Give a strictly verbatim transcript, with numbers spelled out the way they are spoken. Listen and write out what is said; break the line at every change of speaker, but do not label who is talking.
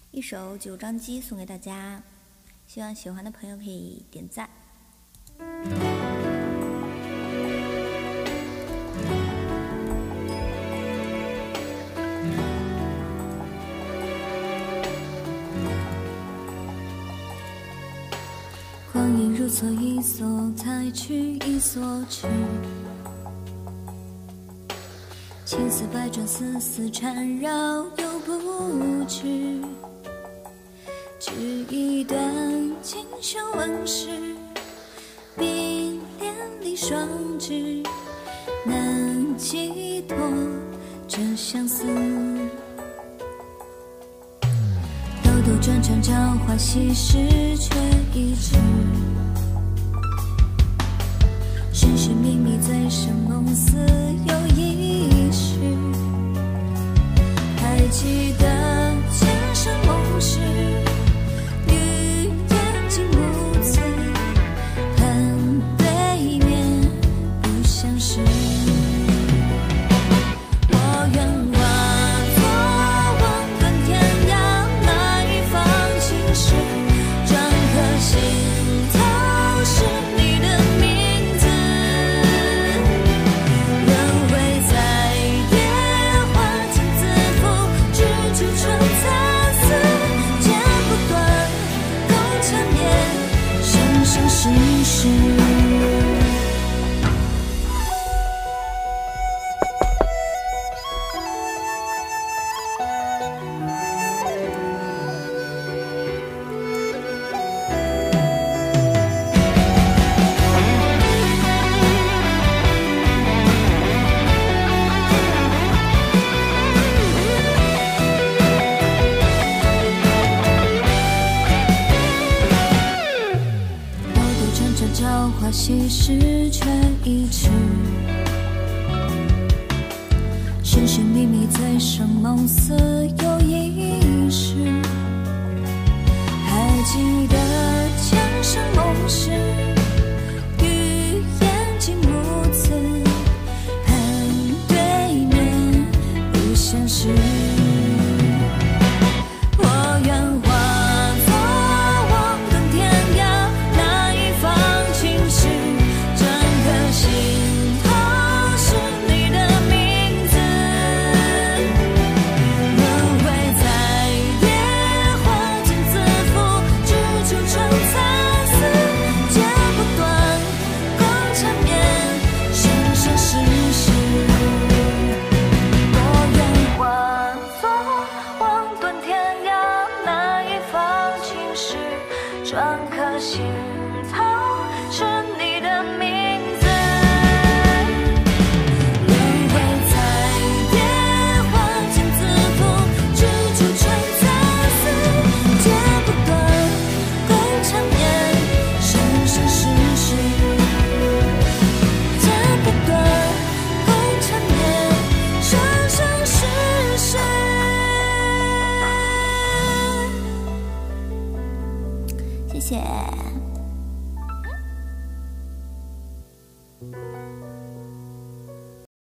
一首《九张机》送给大家，希望喜欢的朋友可以点赞。
光阴如错，一所采去，一所去。千丝百转，丝丝缠绕，又不去。只一段今生往事，冰莲里双指，难寄托这相思。兜兜转转，朝花夕拾，却已知。寻寻觅觅，醉生梦死，又一世。还记得前生梦事，绿眼睛母子，看对面不相识。我愿化作望断天涯那一方青石，篆刻心头是你的名字。轮回在野花间自负，织出春蚕丝，剪不断，共缠绵，生生世世。朝花夕拾，却已迟。寻寻觅觅，醉生梦死，又一世。还记得前生梦事，与眼睛母子，看对面不相识。我愿化作望断天涯那一方青石，篆刻心头是你的名字。轮回在野花间自负，织出春蚕丝，剪不断，共缠绵，生生世世。我愿化作望断天涯那一方青石，篆刻心头是你的名字。轮回在野花间自负，织出春蚕丝，剪不断，共缠绵，生生世世。剪不断，共缠绵，生生世世。
谢谢。